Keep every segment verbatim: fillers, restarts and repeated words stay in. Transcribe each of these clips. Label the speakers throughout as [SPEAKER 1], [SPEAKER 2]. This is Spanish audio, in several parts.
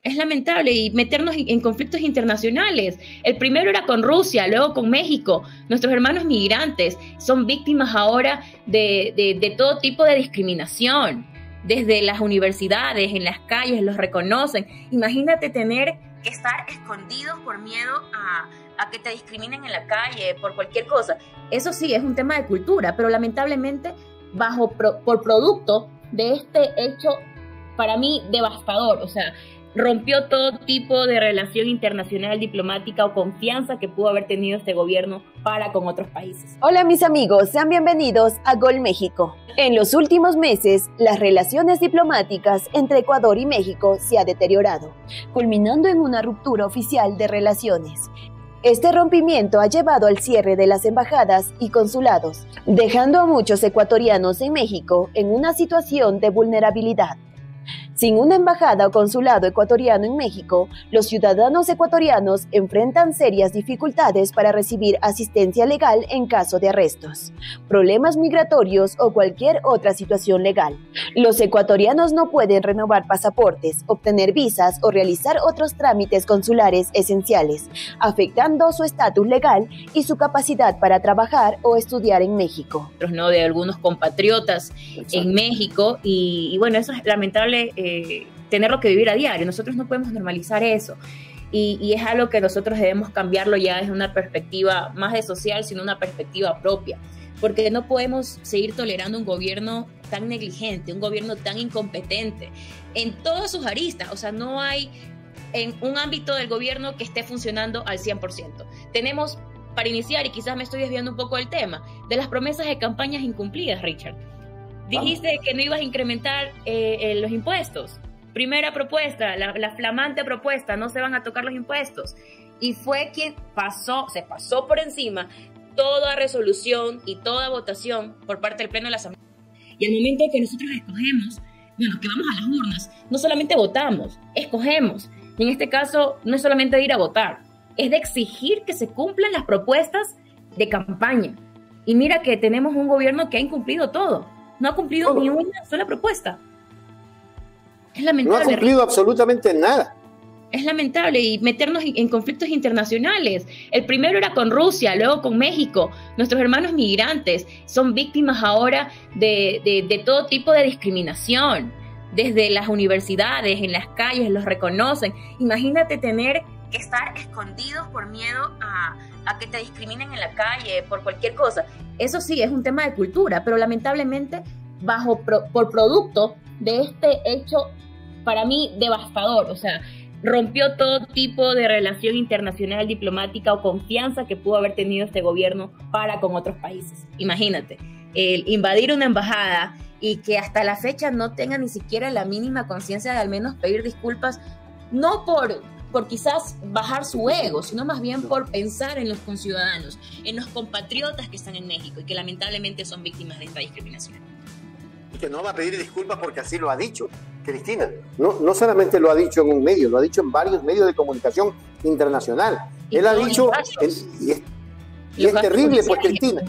[SPEAKER 1] Es lamentable y meternos en conflictos internacionales. El primero era con Rusia, luego con México. Nuestros hermanos migrantes son víctimas ahora de, de, de todo tipo de discriminación. Desde las universidades, en las calles, los reconocen. Imagínate tener que estar escondidos por miedo a, a que te discriminen en la calle, por cualquier cosa. Eso sí, es un tema de cultura, pero lamentablemente bajo pro, por producto de este hecho, para mí, devastador. O sea, rompió todo tipo de relación internacional, diplomática o confianza que pudo haber tenido este gobierno para con otros países.
[SPEAKER 2] Hola mis amigos, sean bienvenidos a Gol México. En los últimos meses, las relaciones diplomáticas entre Ecuador y México se ha deteriorado, culminando en una ruptura oficial de relaciones. Este rompimiento ha llevado al cierre de las embajadas y consulados, dejando a muchos ecuatorianos en México en una situación de vulnerabilidad. Sin una embajada o consulado ecuatoriano en México, los ciudadanos ecuatorianos enfrentan serias dificultades para recibir asistencia legal en caso de arrestos, problemas migratorios o cualquier otra situación legal. Los ecuatorianos no pueden renovar pasaportes, obtener visas o realizar otros trámites consulares esenciales, afectando su estatus legal y su capacidad para trabajar o estudiar en México.
[SPEAKER 1] ¿No? De algunos compatriotas Exacto. en México y, y bueno, eso es lamentable. Eh, tenerlo que vivir a diario. Nosotros no podemos normalizar eso y, y es algo que nosotros debemos cambiarlo ya desde una perspectiva más de social, sino una perspectiva propia, porque no podemos seguir tolerando un gobierno tan negligente, un gobierno tan incompetente en todas sus aristas. O sea, no hay en un ámbito del gobierno que esté funcionando al cien por ciento. Tenemos, para iniciar, y quizás me estoy desviando un poco del tema, de las promesas de campañas incumplidas, Richard. Dijiste que no ibas a incrementar eh, eh, los impuestos. Primera propuesta, la, la flamante propuesta, no se van a tocar los impuestos. Y fue quien pasó, se pasó por encima toda resolución y toda votación por parte del Pleno de la Asamblea. Y al momento que nosotros escogemos, bueno, que vamos a las urnas, no solamente votamos, escogemos. Y en este caso, no es solamente de ir a votar, es de exigir que se cumplan las propuestas de campaña. Y mira que tenemos un gobierno que ha incumplido todo. No ha cumplido ¿Cómo? ni una sola propuesta. Es lamentable.
[SPEAKER 3] No ha cumplido absolutamente nada.
[SPEAKER 1] Es lamentable y meternos en conflictos internacionales. El primero era con Rusia, luego con México. Nuestros hermanos migrantes son víctimas ahora de, de, de todo tipo de discriminación. Desde las universidades, en las calles, los reconocen. Imagínate tener que estar escondidos por miedo a, a que te discriminen en la calle, por cualquier cosa. Eso sí, es un tema de cultura, pero lamentablemente bajo pro, por producto de este hecho, para mí, devastador. O sea, rompió todo tipo de relación internacional, diplomática o confianza que pudo haber tenido este gobierno para con otros países. Imagínate, el invadir una embajada y que hasta la fecha no tenga ni siquiera la mínima conciencia de al menos pedir disculpas, no por... por quizás bajar su ego, sino más bien por pensar en los conciudadanos, en los compatriotas que están en México y que lamentablemente son víctimas de esta discriminación.
[SPEAKER 3] Y que no va a pedir disculpas porque así lo ha dicho, Cristina. No, no solamente lo ha dicho en un medio, lo ha dicho en varios medios de comunicación internacional. Y Él ha dicho, en, y es, y es terrible, pues, Cristina.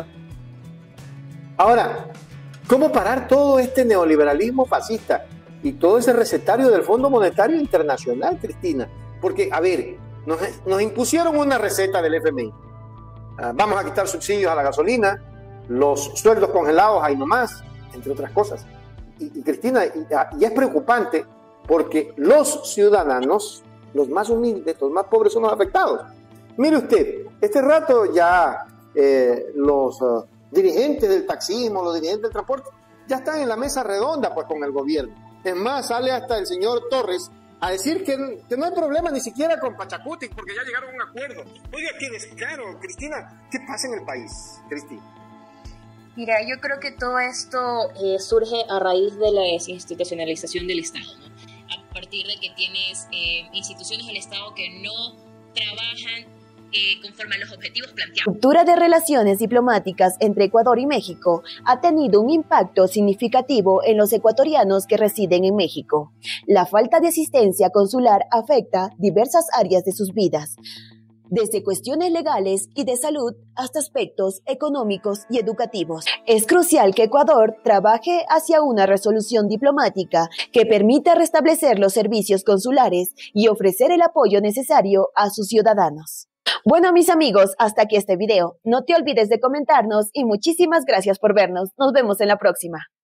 [SPEAKER 3] Ahora, ¿cómo parar todo este neoliberalismo fascista y todo ese recetario del Fondo Monetario Internacional, Cristina? Porque, a ver, nos, nos impusieron una receta del F M I. Uh, vamos a quitar subsidios a la gasolina, los sueldos congelados ahí nomás, entre otras cosas. Y, y Cristina, y, y es preocupante porque los ciudadanos, los más humildes, los más pobres son los afectados. Mire usted, este rato ya eh, los uh, dirigentes del taxismo, los dirigentes del transporte, ya están en la mesa redonda pues con el gobierno. Es más, sale hasta el señor Torres a decir que, que no hay problema ni siquiera con Pachacuti porque ya llegaron a un acuerdo. Oiga, qué descaro, Cristina. ¿Qué pasa en el país, Cristina?
[SPEAKER 1] Mira, yo creo que todo esto eh, surge a raíz de la desinstitucionalización del Estado, ¿no? A partir de que tienes eh, instituciones del Estado que no trabajan Eh, conforme a los objetivos planteados.
[SPEAKER 2] La ruptura de relaciones diplomáticas entre Ecuador y México ha tenido un impacto significativo en los ecuatorianos que residen en México. La falta de asistencia consular afecta diversas áreas de sus vidas. desde cuestiones legales y de salud hasta aspectos económicos y educativos. Es crucial que Ecuador trabaje hacia una resolución diplomática que permita restablecer los servicios consulares y ofrecer el apoyo necesario a sus ciudadanos. Bueno, mis amigos, hasta aquí este video. No te olvides de comentarnos y muchísimas gracias por vernos. Nos vemos en la próxima.